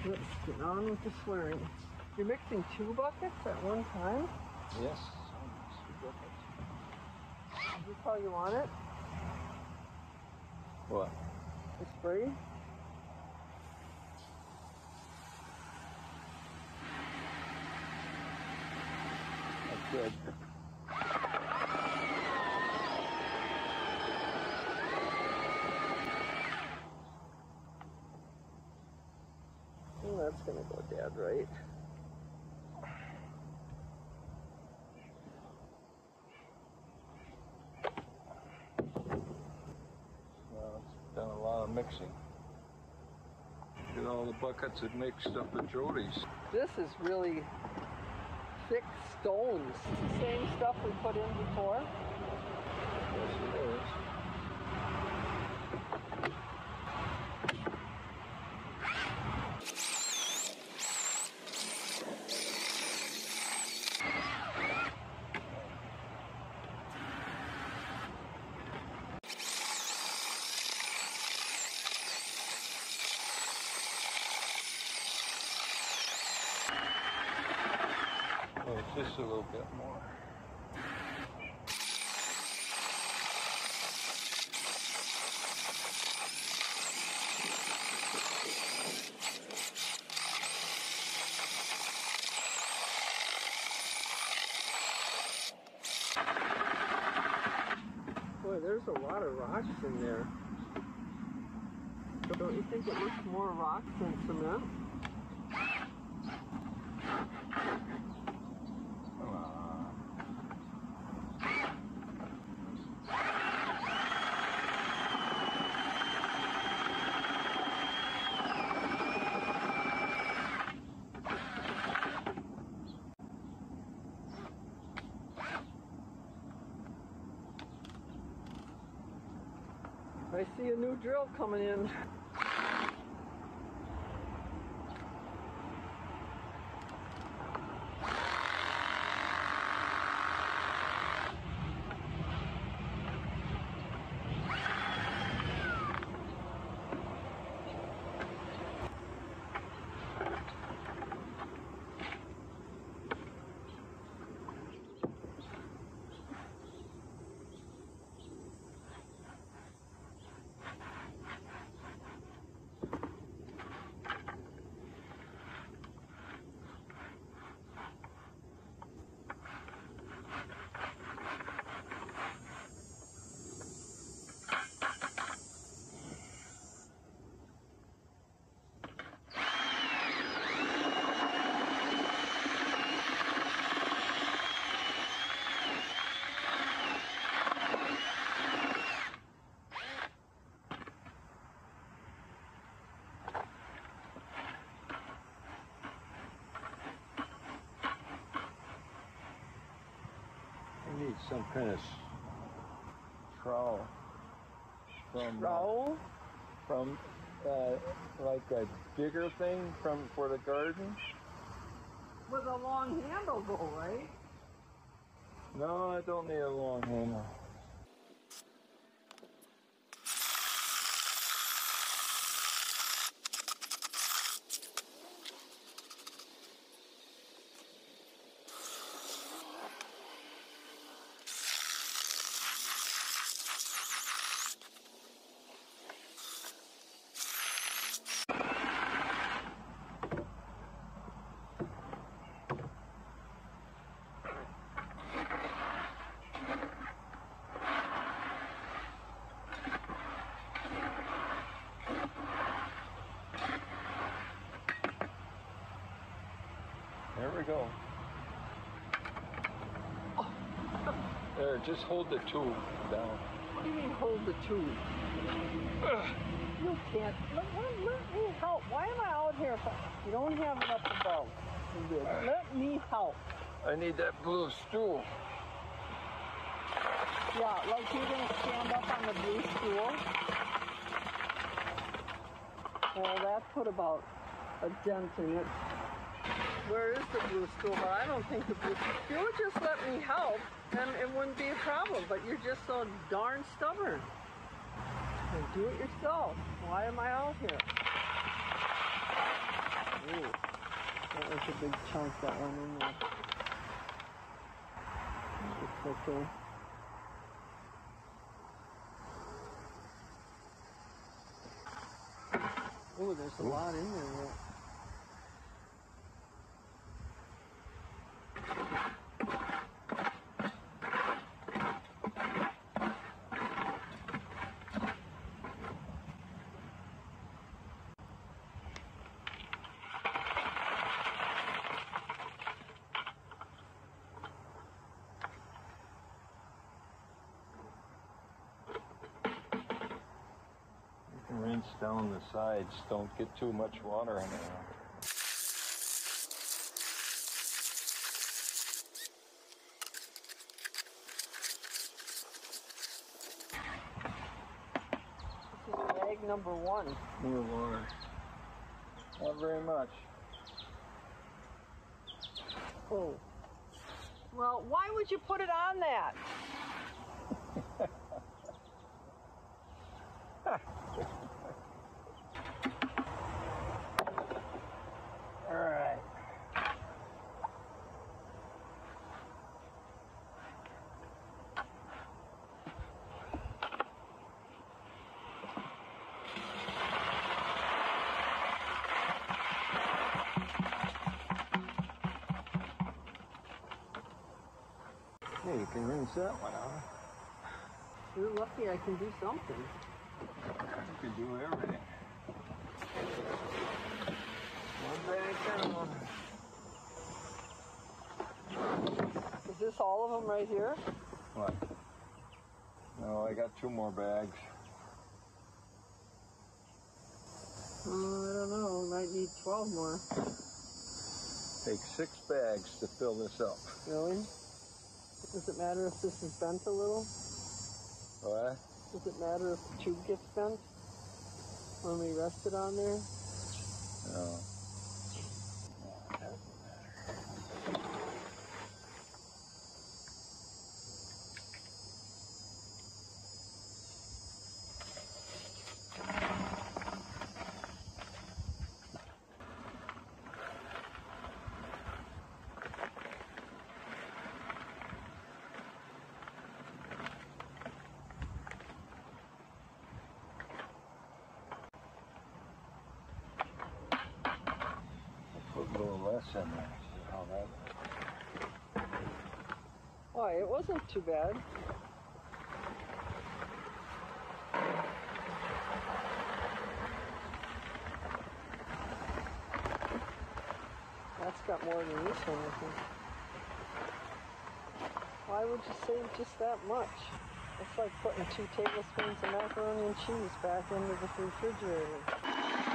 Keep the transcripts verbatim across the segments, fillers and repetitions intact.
Let's get on with the slurry. You're mixing two buckets at one time? Yes, two buckets. Is this how you want it? What? The spray? That's good. Oh, that's gonna go dead right. Well, it's done a lot of mixing. Get all the buckets that mixed up at Jody's. This is really thick stones. It's the same stuff we put in before. Yes, it is. Oh, just a little bit more. Boy, there's a lot of rocks in there. Don't you think it looks more rock than cement? I see a new drill coming in. I need some kind of trowel from Trowel? uh, from uh, like a digger thing from for the garden. With a long handle though, right? No, I don't need a long handle. There we go. Oh. There, just hold the tube down. What do you mean hold the tube? Ugh. You can't. Let, let, let me help. Why am I out here if I, you don't have it up above? Let me help. I need that blue stool. Yeah, like you're going to stand up on the blue stool. Well, that put about a dent in it. Where is the blue stool? But I don't think the blue... If you would just let me help, then it wouldn't be a problem. But you're just so darn stubborn. And do it yourself. Why am I out here? There's a big chunk that went in there. It's okay. Oh, there's a Ooh. lot in there yet. Rinse down the sides. Don't get too much water in there. This is bag number one. More water. Not very much. Oh. Well, why would you put it on that? All right. Yeah, you can rinse that one out. You're lucky I can do something. You can do everything. One bag down. Is this all of them right here? What? No, I got two more bags. Uh, I don't know. Might need twelve more. Take six bags to fill this up. Really? Does it matter if this is bent a little? What? Does it matter if the tube gets bent when we rest it on there? No. Put a little less in there. See how that. Why, it wasn't too bad. That's got more than this one, I think. Why would you save just that much? It's like putting two tablespoons of macaroni and cheese back into the refrigerator.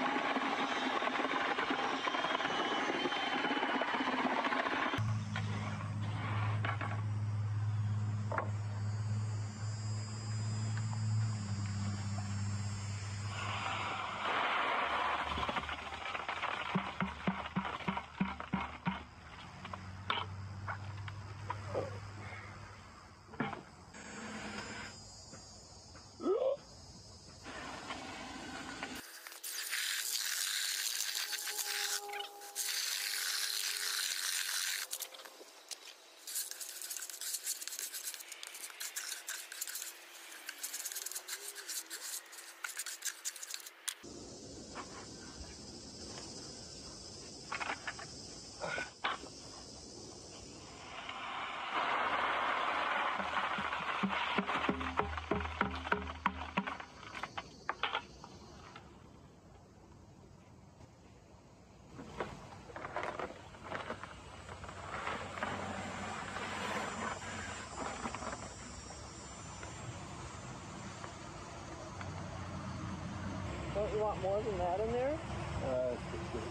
Don't you want more than that in there? Uh, it's just good.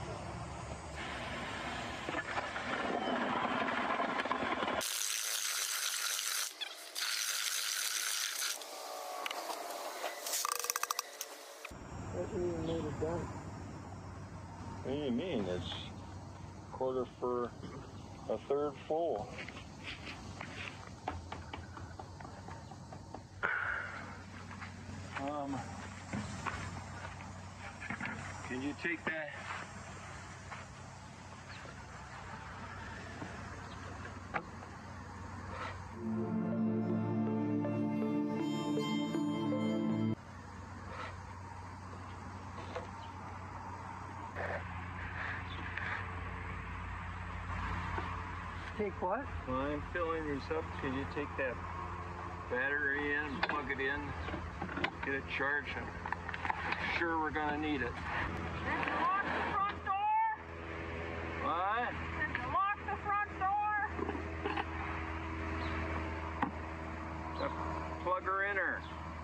Hasn't even made a dent. What do you mean? It's quarter for a third full. Um, can you take that? Take what? Well, I'm filling these up. Can you take that battery in, plug it in, get it charged? I'm sure we're gonna need it. Did you lock the front door? What? Did you lock the front door? The plugger inner.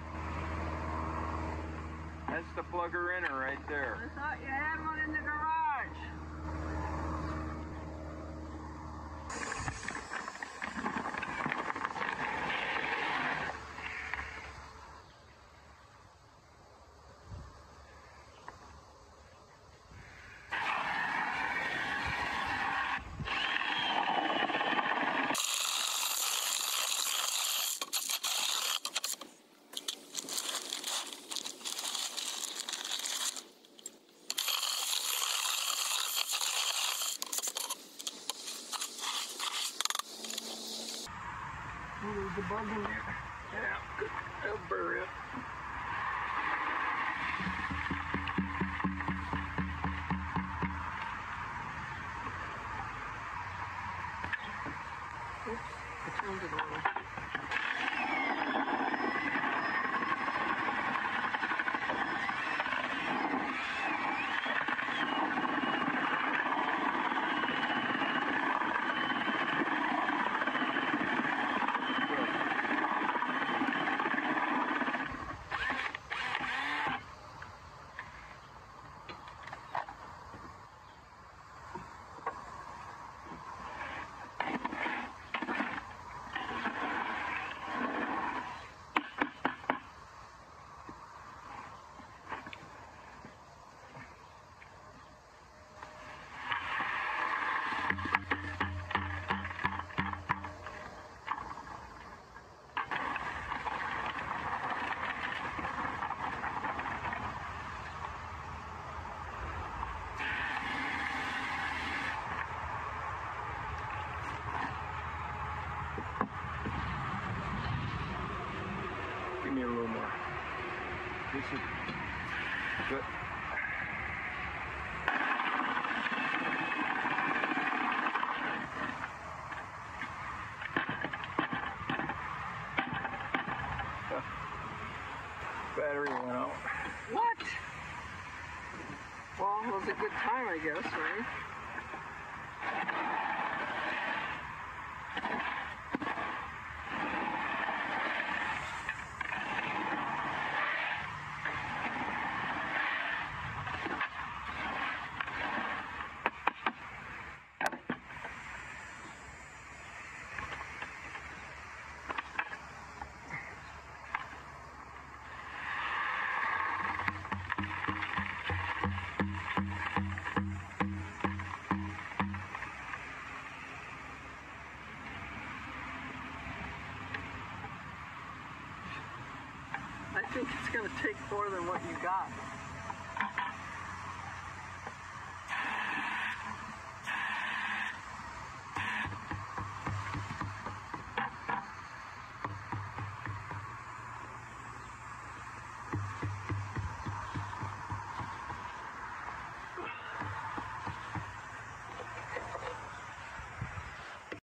That's the plugger inner right there. I thought you had one in the garage. Oh, there's a bug in there. Yeah, good. That'll bury it. Oops, I turned it on. Give me a little more. This is good. Battery went out. What? Well, it was a good time, I guess, right? I think it's going to take more than what you got.